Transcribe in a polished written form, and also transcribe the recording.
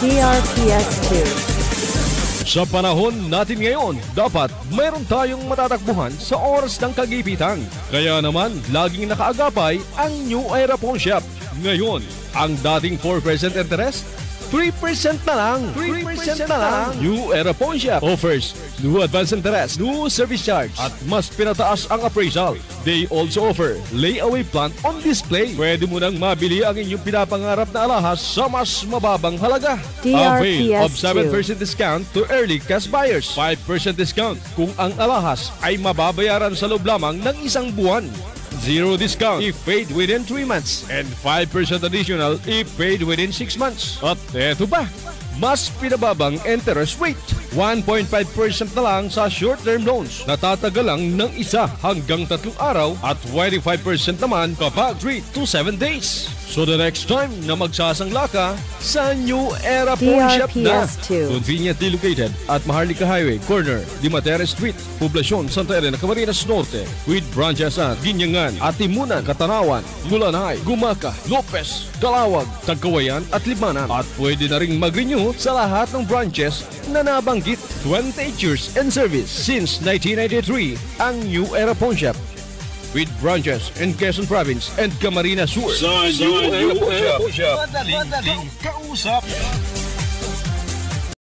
DRPS 2. Sa panahon natin ngayon, dapat mayroon tayong matatakbuhan sa oras ng kagipitan. Kaya naman, laging nakaagapay ang New Era Pawnshop. Ngayon, ang dating 4% interest, 3% na lang. 3% na lang. New Era Pawnshop offers new advance interest, new service charge, at mas pinataas ang appraisal. They also offer layaway plan on display. Pwede mo nang mabili ang inyong pinapangarap na alahas sa mas mababang halaga. Avail of 7% discount to early cash buyers. 5% discount kung ang alahas ay mababayaran sa loob lamang ng isang buwan. 0 discount if paid within 3 months and 5% additional if paid within 6 months. At eto pa, mas pinababang interest rate. 1.5% na lang sa short-term loans na tatagalang ng 1 hanggang 3 araw at 25% naman kapag 3 to 7 days. So the next time na magsasangla ka sa New Era Pawnshop na. Conveniently located at Maharlika Highway, corner Dimatera Street, Poblacion, Santa Elena, Camarines Norte, with branches at Ginyangan, Atimunan, Katanawan, Mulanay, Gumaca, Lopez, Calawag, Tagkawayan at Libmanan. At pwede na ring mag-renew sa lahat ng branches na nabanggit. 28 years in service since 1993 ang New Era Pawnshop, with branches in Quezon Province and Camarines Norte. Sa New Era Pawnshop, madaling kausap.